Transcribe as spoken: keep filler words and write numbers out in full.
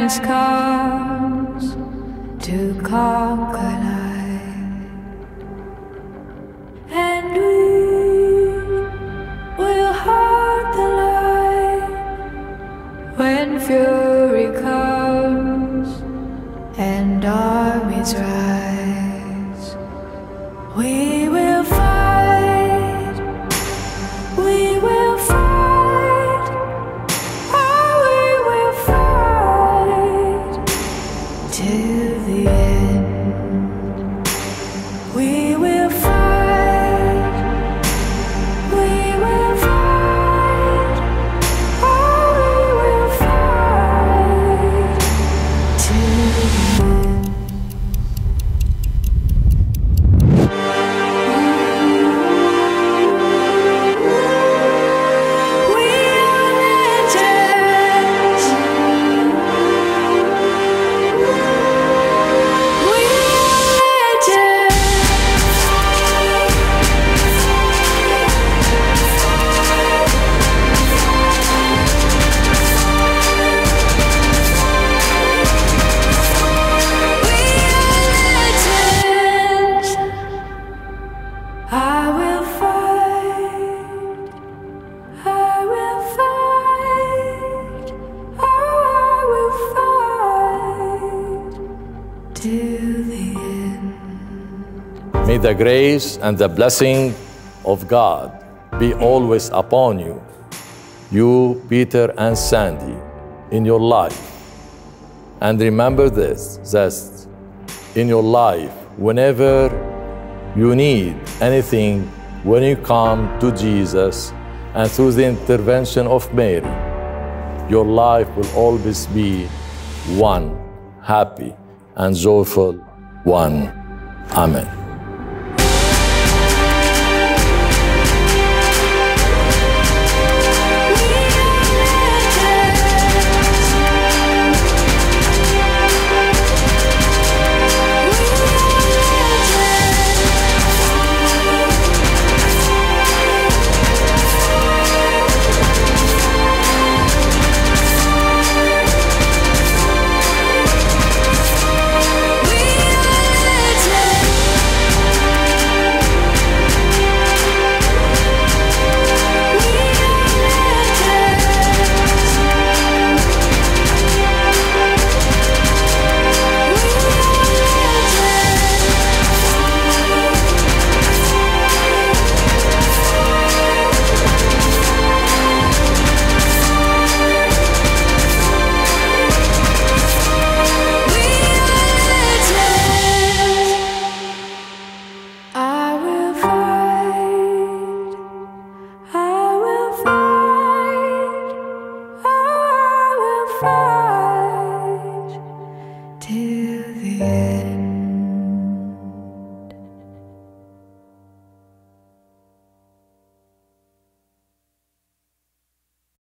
darkness comes to conquer light, and we will hide the light when fury comes and armies rise. We will fight, we will fight, oh, we will fight till the end. We will fight, we will fight, oh, we will fight till the end. I will fight, I will fight, oh, I will fight till the end. May the grace and the blessing of God be always upon you, you, Peter and Sandy, in your life. And remember this, that in your life, whenever you need anything, when you come to Jesus and through the intervention of Mary, your life will always be one happy and joyful one. Amen.